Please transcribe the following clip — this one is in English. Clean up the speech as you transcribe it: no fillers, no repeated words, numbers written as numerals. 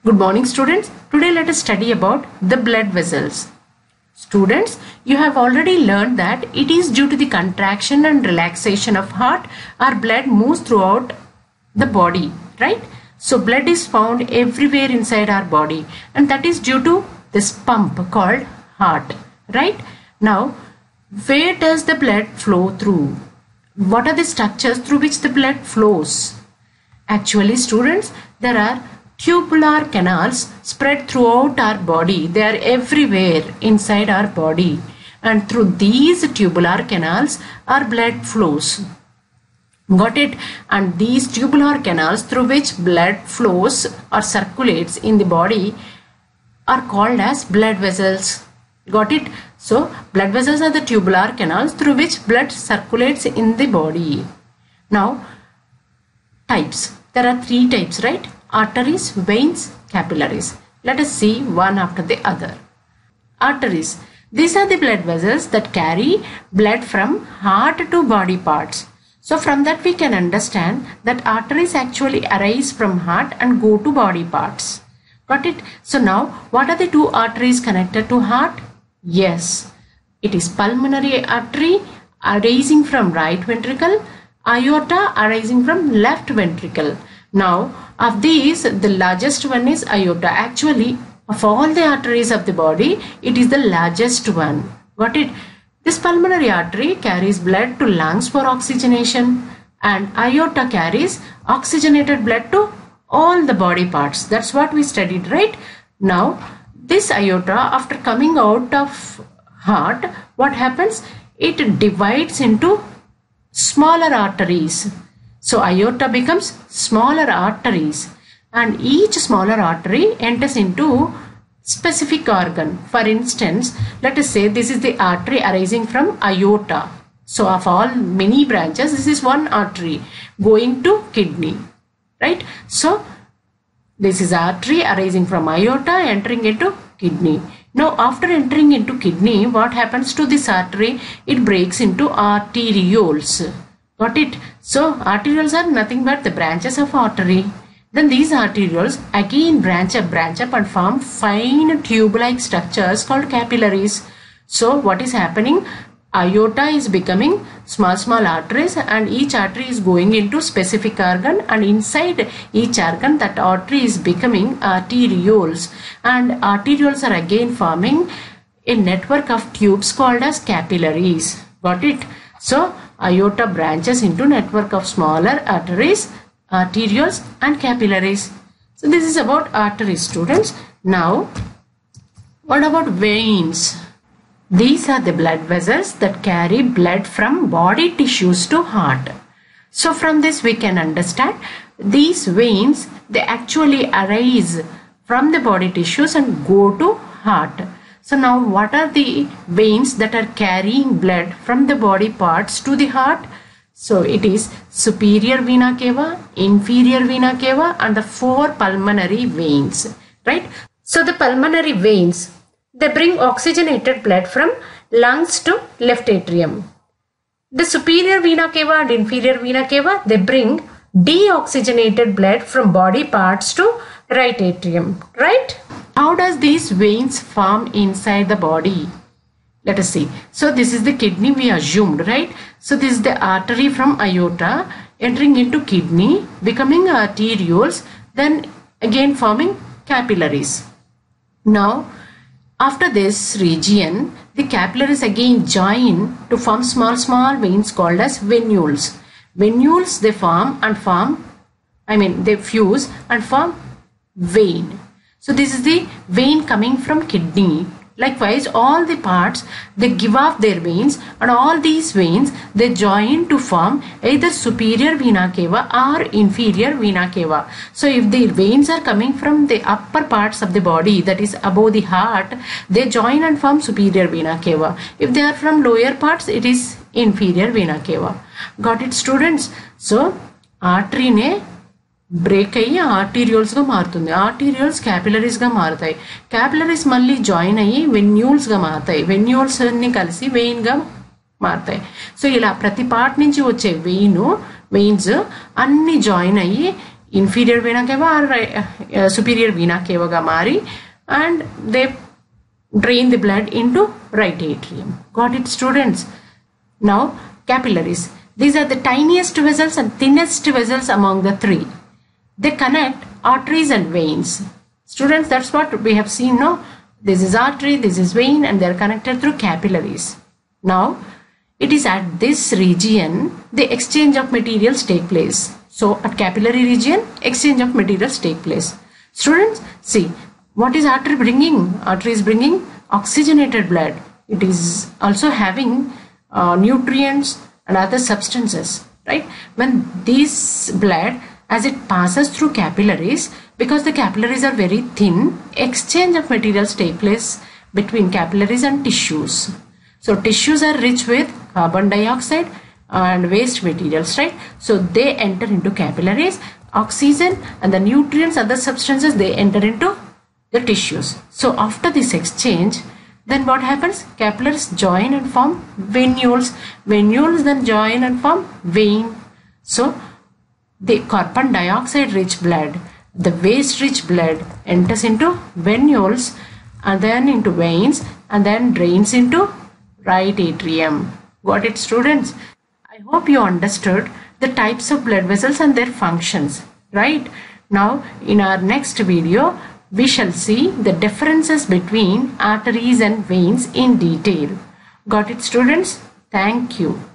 Good morning students. Today let us study about the blood vessels. Students, you have already learned that it is due to the contraction and relaxation of heart our blood moves throughout the body, right? So blood is found everywhere inside our body and that is due to this pump called heart, right? Now, where does the blood flow through? What are the structures through which the blood flows? Actually students, there are tubular canals spread throughout our body. They are everywhere inside our body and through these tubular canals our blood flows. Got it? And these tubular canals through which blood flows or circulates in the body are called as blood vessels. Got it? So blood vessels are the tubular canals through which blood circulates in the body. Now types. There are three types, right? Arteries, veins, capillaries. Let us see one after the other. Arteries. These are the blood vessels that carry blood from heart to body parts. So from that we can understand that arteries actually arise from heart and go to body parts. Got it? So now what are the two arteries connected to heart? Yes, it is pulmonary artery arising from right ventricle, aorta arising from left ventricle. Now of these the largest one is aorta. Actually of all the arteries of the body it is the largest one. Got it? This pulmonary artery carries blood to lungs for oxygenation and aorta carries oxygenated blood to all the body parts. That's what we studied, right? Now this aorta, after coming out of heart, what happens? It divides into smaller arteries. So aorta becomes smaller arteries and each smaller artery enters into specific organ. For instance, let us say this is the artery arising from aorta. So of all many branches, this is one artery going to kidney, right? So this is artery arising from aorta entering into kidney. Now after entering into kidney, what happens to this artery? It breaks into arterioles. Got it? So arterioles are nothing but the branches of artery. Then these arterioles again branch up and form fine tube-like structures called capillaries. So what is happening? Aorta is becoming small arteries and each artery is going into specific organ and inside each organ that artery is becoming arterioles and arterioles are again forming a network of tubes called as capillaries. Got it? So aorta branches into network of smaller arteries, arterioles and capillaries. So this is about arteries, students. Now what about veins? These are the blood vessels that carry blood from body tissues to heart. So from this we can understand these veins, they actually arise from the body tissues and go to heart. So now what are the veins that are carrying blood from the body parts to the heart? So it is superior vena cava, inferior vena cava and the four pulmonary veins, right? So the pulmonary veins, they bring oxygenated blood from lungs to left atrium. The superior vena cava and inferior vena cava, they bring deoxygenated blood from body parts to right atrium, right? How does these veins form inside the body? Let us see. So this is the kidney we assumed, right? So this is the artery from aorta entering into kidney, becoming arterioles, then again forming capillaries. Now after this region, the capillaries again join to form small veins called as venules. Venules, they fuse and form vein. So this is the vein coming from kidney. Likewise, all the parts, they give off their veins and all these veins, they join to form either superior vena cava or inferior vena cava. So if the veins are coming from the upper parts of the body, that is above the heart, they join and form superior vena cava. If they are from lower parts, it is inferior vena cava. Got it, students? So artery ne break అయ్యి ఆర్టీరియోల్స్గా మారుతుంది. Arterioles క్యాపిలరీస్గా మారుతాయి. Capillaries మళ్ళీ join అయ్యి వెన్యూల్స్గా మారుతాయి. Venules అన్ని కలిసి వెయిన్గా మారుతాయి. సో ఇలా ప్రతి పార్ట్ నుంచి వచ్చే వెయిన్స్ అన్ని జాయిన్ అయ్యి inferior vena cava or superior vena cava ga mari, and they drain the blood into right atrium. Got it, students? Now capillaries. These are the tiniest vessels and thinnest vessels among the three. They connect arteries and veins. Students, that's what we have seen, no? This is artery, this is vein, and they are connected through capillaries. Now it is at this region the exchange of materials take place. So at capillary region, exchange of materials take place. Students, see, what is artery bringing? Artery is bringing oxygenated blood. It is also having nutrients and other substances, right? When this blood, as it passes through capillaries, because the capillaries are very thin, exchange of materials take place between capillaries and tissues. So tissues are rich with carbon dioxide and waste materials, right? So they enter into capillaries. Oxygen and the nutrients, other substances, they enter into the tissues. So after this exchange, then what happens? Capillaries join and form venules. Venules then join and form vein. So the carbon dioxide rich blood, the waste rich blood enters into venules and then into veins and then drains into right atrium. Got it, students? I hope you understood the types of blood vessels and their functions, right? Now in our next video, we shall see the differences between arteries and veins in detail. Got it, students? Thank you.